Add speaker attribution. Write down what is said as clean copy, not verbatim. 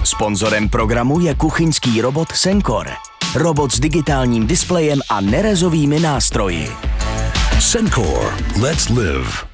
Speaker 1: Sponzorem programu je kuchyňský robot Sencor. Robot s digitálním displejem a nerezovými nástroji.
Speaker 2: Sencor. Let's live.